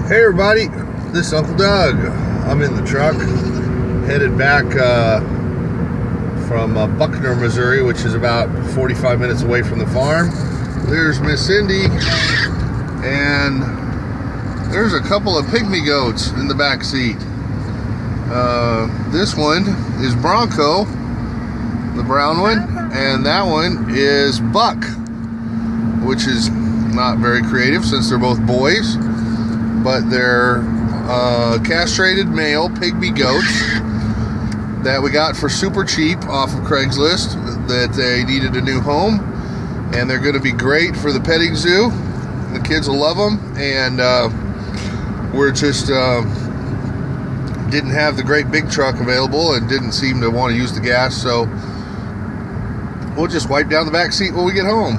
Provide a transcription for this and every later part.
Hey everybody, this is Uncle Doug. I'm in the truck, headed back from Buckner, Missouri, which is about 45 minutes away from the farm. There's Miss Cindy, and there's a couple of pygmy goats in the back seat. This one is Bronco, the brown one, and that one is Buck, which is not very creative since they're both boys, but they're castrated male pygmy goats that we got for super cheap off of Craigslist, that they needed a new home, and they're going to be great for the petting zoo. The kids will love them, and we're just didn't have the great big truck available and didn't seem to want to use the gas, so we'll just wipe down the back seat when we get home.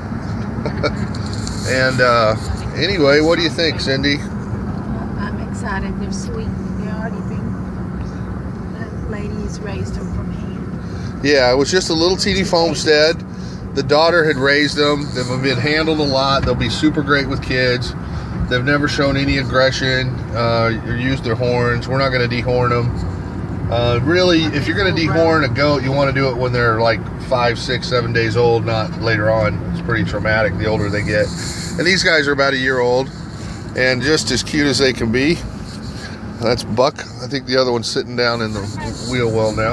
And anyway, what do you think, Cindy? I'm excited. They're sweet. They're already been, the ladies raised them from hand. Yeah, it was just a little teeny homestead. The daughter had raised them. They've been handled a lot. They'll be super great with kids. They've never shown any aggression or used their horns. We're not going to dehorn them. Really, if you're going to dehorn a goat, you want to do it when they're like 5, 6, 7 days old, not later on. It's pretty traumatic the older they get. And these guys are about a year old and just as cute as they can be. That's Buck. I think the other one's sitting down in the wheel well now.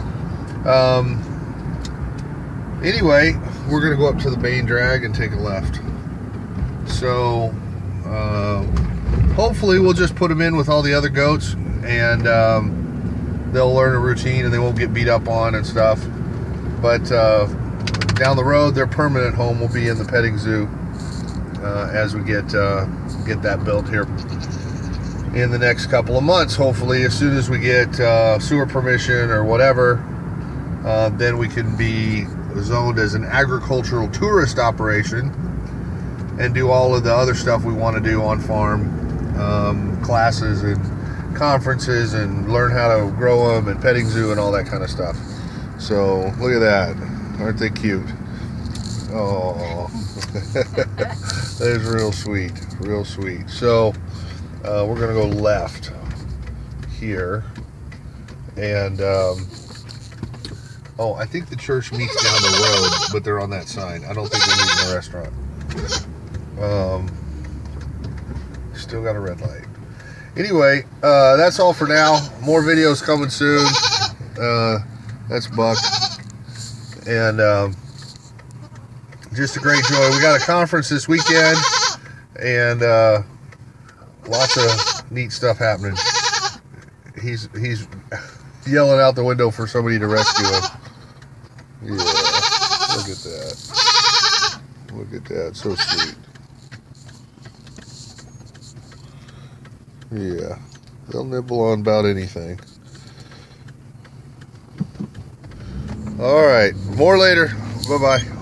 Anyway, we're going to go up to the main drag and take a left. So hopefully we'll just put them in with all the other goats, and they'll learn a routine and they won't get beat up on and stuff. But down the road, their permanent home will be in the petting zoo as we get that built here in the next couple of months. Hopefully, as soon as we get sewer permission or whatever, then we can be zoned as an agricultural tourist operation and do all of the other stuff we want to do on farm, classes and conferences, and learn how to grow them, and petting zoo and all that kind of stuff. So look at that, aren't they cute? Oh, that is real sweet, real sweet. So we're gonna go left here, and oh, I think the church meets down the road, but they're on that sign. I don't think they're meeting in the restaurant. Still got a red light. Anyway, that's all for now. More videos coming soon. That's Buck. And just a great joy. We got a conference this weekend, and lots of neat stuff happening. He's yelling out the window for somebody to rescue him. Yeah, look at that. Look at that, so sweet. Yeah, they'll nibble on about anything. All right, more later. Bye-bye.